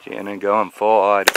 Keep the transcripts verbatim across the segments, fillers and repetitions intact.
Jamming, going full audio.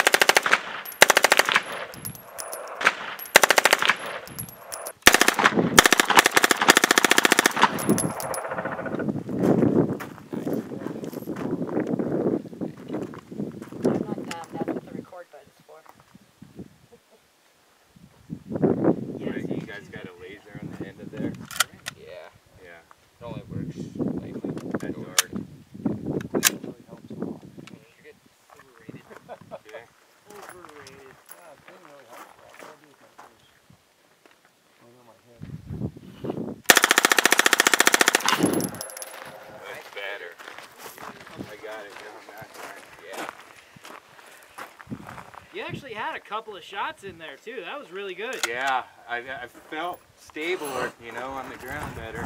You actually had a couple of shots in there too. That was really good. Yeah, I, I felt stabler, you know, on the ground better.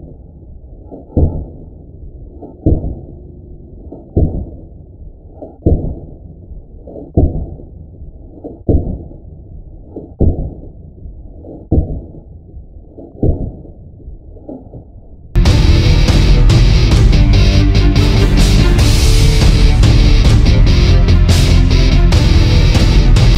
You